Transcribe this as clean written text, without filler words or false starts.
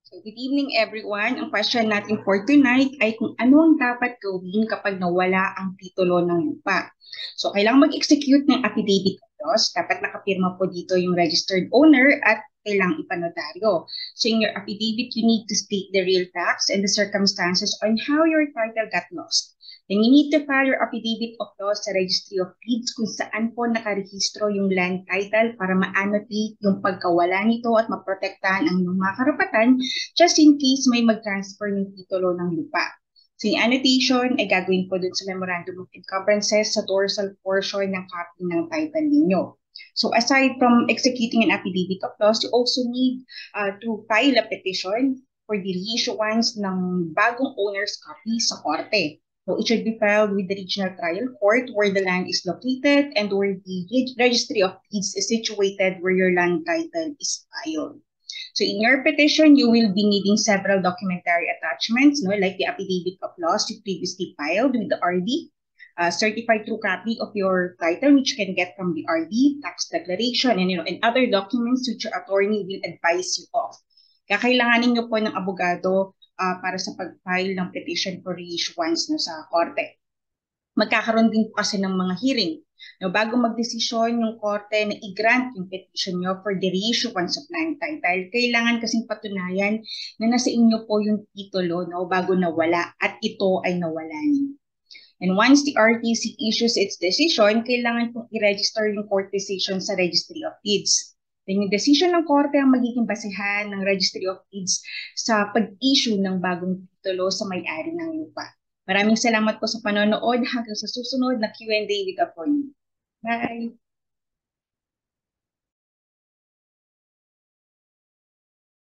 So, good evening everyone. Ang question natin for tonight ay kung ano ang dapat gawin kapag nawala ang titulo ng lupa. So, kailangan mag-execute ng affidavit of loss. Dapat nakapirma po dito yung registered owner at kailangang ipanotaryo. So, in your affidavit, you need to state the real facts and the circumstances on how your title got lost. Then you need to file your affidavit of loss sa Registry of Deeds kung saan po nakarehistro yung land title para ma-annotate yung pagkawala nito at maprotektahan ang inyong mga karapatan just in case may mag-transfer ng titulo ng lupa. So yung annotation ay gagawin po dun sa Memorandum of Encumbrances sa dorsal portion ng copy ng title ninyo. So aside from executing an affidavit of loss, you also need to file a petition for the reissuance ng bagong owner's copy sa korte. So it should be filed with the regional trial court where the land is located and where the registry of deeds is situated where your land title is filed. So in your petition, you will be needing several documentary attachments, like the affidavit of loss you previously filed with the RD, certified true copy of your title, which you can get from the RD, tax declaration, and other documents which your attorney will advise you of. Kakailanganin niyo po ng abogado para sa pag-file ng petition for reissuance sa korte. Magkakaroon din po kasi ng mga hearing. Bago magdesisyon yung korte na i-grant yung petition nyo for the reissuance of land title, kailangan kasing patunayan na nasa inyo po yung titulo bago nawala at ito ay nawala niyo. And once the RTC issues its decision, kailangan pong i-register yung court decision sa Registry of Deeds. Then yung decision ng korte ang magiging basehan ng Registry of Deeds sa pag-issue ng bagong titulo sa may-ari ng lupa. Maraming salamat po sa panonood hanggang sa susunod na Q&A with Attorney. Bye!